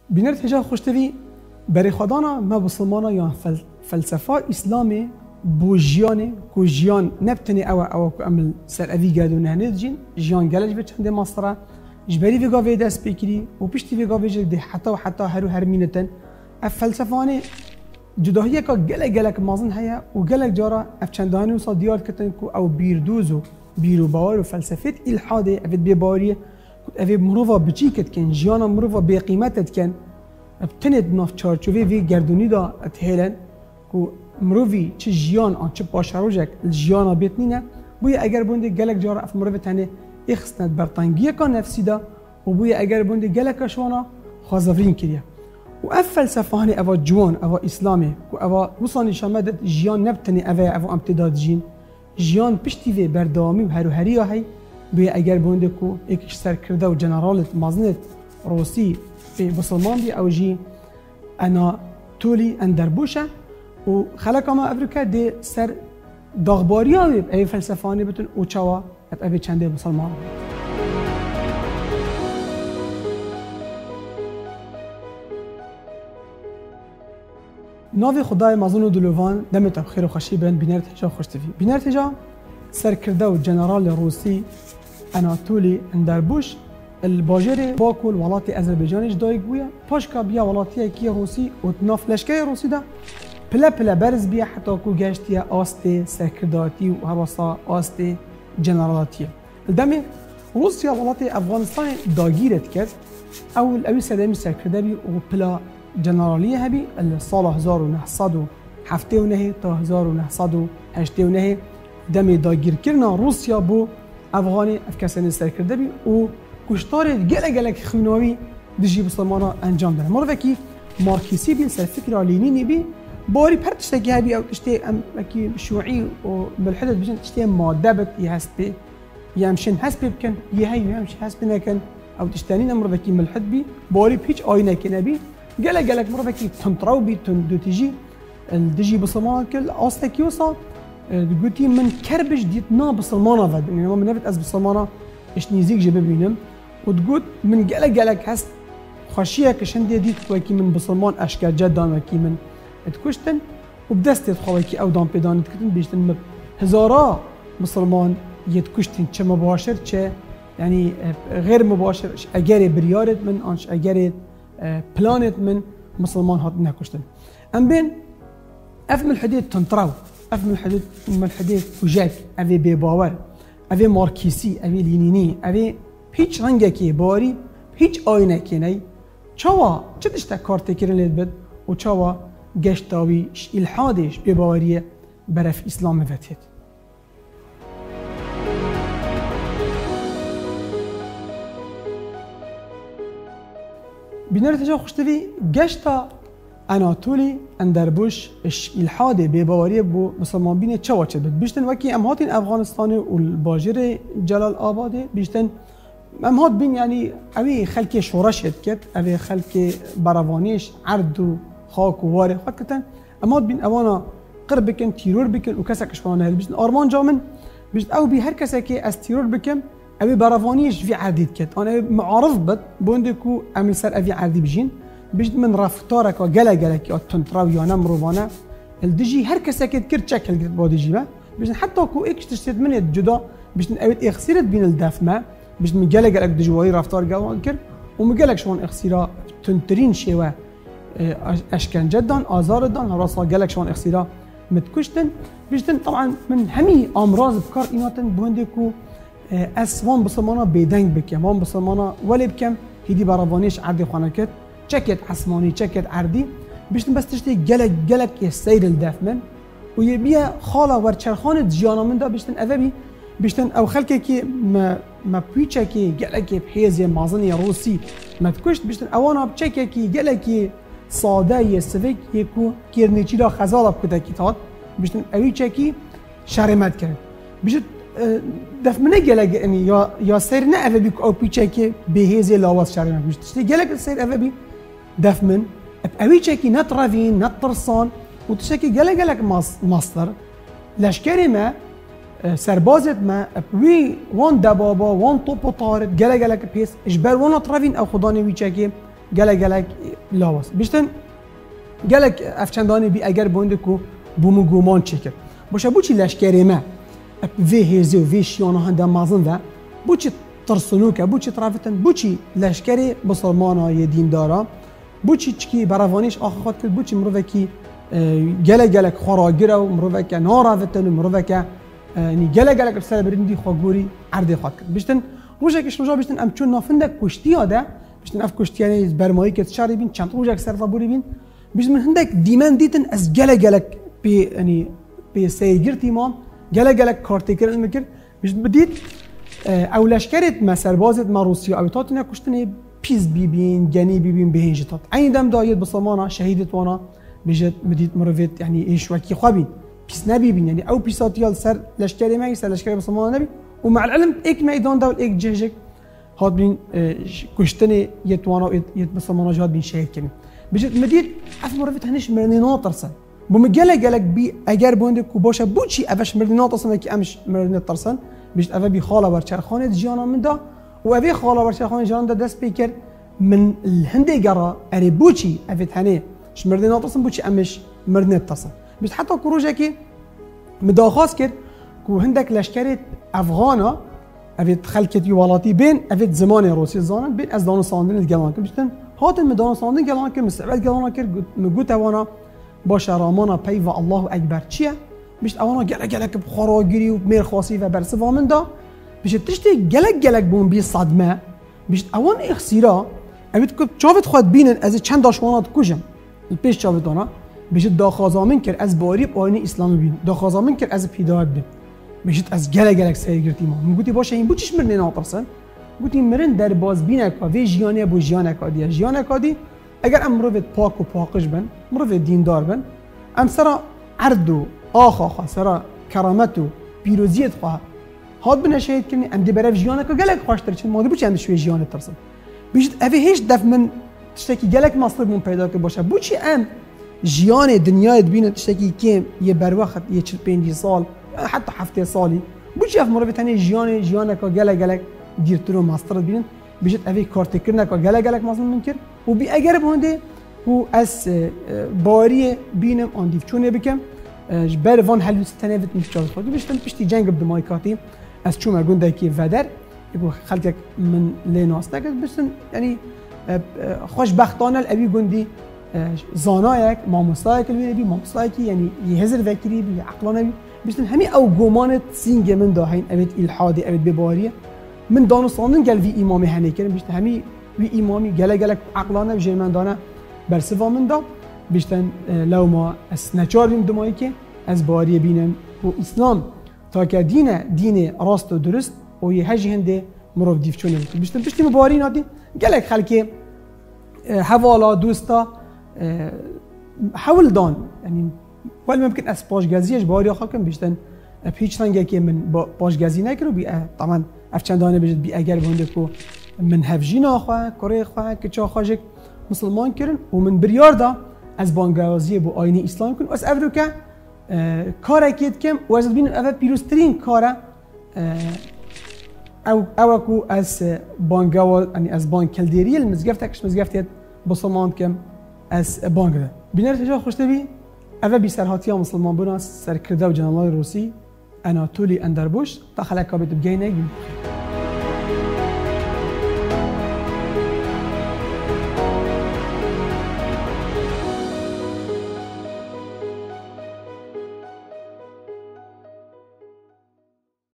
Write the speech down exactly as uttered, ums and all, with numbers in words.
بینرت هجا خوشتوی برای خدانا ما بسلمانا یا فل فلسفه اسلامی بو جیانه کو جیان نبتنی او او کو عمل سر اوی گادو نه جین جیان گلج به چنده ماسترا جبری ویگا وی دست بکری و پشتی ویگا وی جده حتی و حتی هر و هر مینتن اف فلسفانه جداهیه که گلک گلک مازن هیا و گلک جارا اف چندانی وصل دیار کتن کو او بیردوزو بیرو باور و فلسفه الحاده افت بیباریه اوی مروفا بچی کت کن جیانا مروفا بی قیمتت کن ابتنید ناف چارچوبی وی گردونی دا اتهلن کو مروفی چه جیان آن چه پاشروجک جیانا بیتنینه بوی اگر بونده گلک جارا اف مروفی تنه اخستند برطانگیه کان نفسی دا و بوی اگر بونده گلک شوانا خازفرین کریه و اف فلسفه هنی اوا جوان اوا اسلامی کو اوا وصانی شامدت جیان نبتنی اوا اوا امتداد جین جیان پشتی وی بردامی و هرو هریا هی بوی اگر بونده کو ایکش سر کرده و جنرالت مازنت روسی به مسلمان بی او جی انا تولی اندربوشه و خلق ما افریقا دی سر داغباری ها بی ای فلسفانی بتون او چوا اب ابی چنده مسلمان ناوی خدای مازن و دلوان دمت خیر و خوشی برند بینرت هجا خوش تفی بینرت هجا سر کرده و جنرال روسی اناتولی اندربوش الباجر باکو الولات آذربایجانش دایگ بوده پاشکا بیا ولاتی کی روسی و ناف لشکر روسی دا پلا پلا برز بیا حتی کو گشتی آست سرکرداتی و هواسا آست جنرالاتی الدم روسیا ولات افغانستان داگیرت کرد اول اوی سدمی سرکرده بی و پلا جنرالی هبی سال هزار و نهصد و هفت و نه تا هزار و نهصد و هشت و نه دم داگیر کردن روسیا بو افغانی افکاسن سرکرده بی و کشتار گله گله خوناوی دژی مسلمانا انجام دادن مروه کی مارکسیسی بی سر فکر لینینی بی باری پرتش تکی هبی او تشتی ام کی شیوعی و ملحده بجن تشتی ماده بت یهست بی یمشن هست بکن یه هی یمش هست نکن او تشتانین مروه کی ملحد بی باری پیچ آینه کنه بی گله گله مروه کی تنطراو بی تن دو تیجی دژی مسلمانا کل آسته کی وصل قلتي من كربش ديت نا بسلمانا فد يعني ما منفت از بسلمانا اش نيزيك جي ببينم وتقول من قلق قلق هست خشيه كشندي ديت خوكي من بسلمان اشكال جدا وكي من تكشتن وبدست خوكي او دام بيدان تكتن بيشتن هزارا مسلمان يتكشتن چه مباشر چه يعني غير مباشر اجاري بريارت من انش اجاري بلانت من مسلمان هات نكشتن ام بين افم الحديد تنطراو افهم الحدود من الحدود وجاك افي بباور افي ماركسي افي لينيني افي هيج رنگكي باري هيج آينه كيني چاوا چدش تا كارت كيرن ليد بد و چاوا گشتاوي الحادش بباوريه برف اسلام فتيت بنرت جا خوشتوي گشتا اناتولی اندربوش الحاده بباوری بو مسلمان بینه چه واچه بود بیشتن وکی امهاتین افغانستان و الباجر جلال آباده بیشتن امهات بین یعنی اوی خلک شورشت کرد اوی خلک براوانیش عرض و خاک و واره خود کتن امهات بین اوانا قرب بکن تیرور بکن و کسا کشوانه هل بیشتن آرمان جامن بیشتن او بی هر کسا که از تیرور بکن اوی براوانیش فی عردید کرد آن معارض بد بونده کو عمل سر اوی عردی بجین بجد من رفتارك وجلا جلا كي تنتراو يانا مروفانا الدجي هر كسا كد كرت شكل قد بودجي با بجد حتى كو اكش تشتت من الجدا بجد اويت اخسيرت بين الداف ما بجد من جلا جلا دجواي رفتار جوان كر ومجالك شلون اخسيرا تنترين شيوا اشكان جدا ازار دان راسا جالك شلون اخسيرا متكشتن بجد طبعا من همي امراض بكار ايماتن بوندكو اسوان بصمانا بيدنگ بكم وان بصمانا ولي بكم هيدي براوانيش عدي خانكت چکت حسمانی چکت عردی بیشتر بس تشتی گلک گلک یه سیر الدف من و یه بیا خاله ورچرخان جیانا من دا بیشتر اوی بیشتر او خلکه که ما ما پیچه که گلک بحیز مازنی روسی ما تکشت بیشتر اوانا بچکه که گلک ساده یه سویک یکو کیرنیچی را خزال بکده کی تاد بیشتر اوی چکی شرمت کرد بیشتر دف منه گلک یعنی یا یا سیر نه اوی بی او پیچه که بحیز لاواز شرمت بیشتر گلک سیر اوی بی دف من اوی چکی نترافین نترسان و تشکی گله گله ماستر لشکری ما سربازت ما وی وان دبابا وان توپ طارد گله گله پیس اجبر وان نترافین او خدانی وی چکی گله گله لاواس بیشتن گلک افچندانی بی اگر بونده کو بومو گومان چکر باشه بوچی لشکری ما وی هزی و وی شیانه هنده مازن ده بوچی ترسنوکه بوچی ترافتن بوچی لشکری بسلمانای دیندارا بوچی چکی براوانیش آخه خود کرد بوچی مروه کی گله گلک خوراگیره و مروه که نارافتن و مروه که گله گلک سر برندی خواگوری عرض خود کرد بیشتن روزه کش روزا بیشتن ام چون نافنده کشتی آده بیشتن اف کشتی یعنی برمایی که شاری بین چند روزه سر فبوری بین بیشتن من هندک دیمن دیتن از گله گلک بی یعنی بی سیرگیرتی مام گله گلک کارتی کردن میکرد بیشتن بدید اولشکرت مسربازت ما روسیا اوتات نکشتنه پیز بیبین گنی بیبین بهنجتات عین دم دایت بسمانه شهیدت وانا بجد مدید مروت يعني ايش وكي خوابين بيس نبي بين يعني او بيسات يال سر لشكري ما يسر لشكري بسمانه نبي ومع العلم ايك ميدان دول ايك جهجك هاد بين كشتني يتوانا يت بسمانه جهاد بين شهيد كني بجد مدید اف مروت هنش مرني ناطرسن بمجله جلك بي اگر بوندك وباشا بوچي افش مرني ناطرسن كي امش مرني طرسن بجد افا بي خاله برچرخانه جيانا من دا وابي خاله برچرخانه جيانا دا دست بيكر من الهندي قرا اري بوچي افت هني مش مردي ناطسن بوچي امش مردني اتصل بس حتى كروجه كي مداخاس كر كو هندك لشكري افغانا افيت خلكت يوالاتي بين افيت زمان روسي زانن بين از دان ساندن الجلان كر بيشتن هاتن مدان ساندن جلان كر مستعبد جلان كر مگوت وانا باش رامانا بي و الله اكبر چيه بيشت اوانا گله گلك بخوراگيري و مير خاصي و برسوا من دا بيشت تشتي گلك گلك بون بي صدمه بيشت اوان اخسيرا افيت كو چاوت خود بينن از چند داشوانات كوجم البيش چاوتانا بيجت داخازامن كر از باري آيين اسلام بين داخازامن كر از پیدایت بين بيجت از گله گلك سيرگرتي ما مگوتي باشه این بوچش مرن ناطرسن گوتي مرن در باز بينك و جيانه بو جيانه كادي جيانه كادي اگر ام مروت پاک و پاکش بن مروت دیندار بن ام سرا عرض و آخا خا سرا کرامت و پیروزیت خوا هاد بن شهید کنی ام دی برف جيانه کا گلك خوشتر چن مادي بوچ ام شوي جيانه ترسن بيجت اوه هیچ دف من تشتكي گلك مصلب من پیدا که باشه بوچی ام جیان دنیای بینه تشتكي کم یه بر وقت یه چهل و پنج سال حتی هفته سالی بوچی اف مروت هنی جیان جیان کا گله گلک دیرترو ماستر بینن بيجت اوه کارت کرنا کا گله گلک مصلب من کر و بی اگر بونده و از باری بینم آن دیف چونه بکم بر وان حلو ستنوت مشجاز خود بيشتم پشتی جنگ بدمای کاتی از چوم گونده کی ودر يقول خلقك من ليناس نكد بس يعني خوشبختانه الابي گوندی زانایک ماموستایک الوی بی ماموستایکی یعنی یهزر وکری بی عقلانه بی بیشتر همی او گمانت سینگ من داهین اوید الحادی اوید بباریه من دانستانن گل وی امامی هنی کردم بیشتر همی وی امامی گله گله عقلانه بی من دانه برسوا من دا بیشتر لو ما از نچار بیم دمایی که از باریه بینم و اسلام تا که دین دین راست و درست و یه هجی هنده مروف دیف چونه بود بیشتر بیشتر مباری نادی گله خلکی حوالا دوستا حول دان يعني ولا ممكن اس باشگازیش باری خاکم بیشتن هیچ رنگی که من باشگازی نکرو بی طبعا افچندانه بجد بی اگر بونده کو من هفجین آخوا کره خوا که چا خواجک مسلمان کرن و من بریار دا از بانگازی بو آینه اسلام کن از افرو که کار کید کم و از بین اول پیروزترین کاره او او کو از بانگاو یعنی از بانکلدری المزگفتکش مزگفتیت بسلمان کم از بانگ ده بینر تجا خوش تبی اول بی سرهاتی مسلمان بنا سرکرده و جنرال روسی اناتولی اندربوش تا خلق کابت بگینه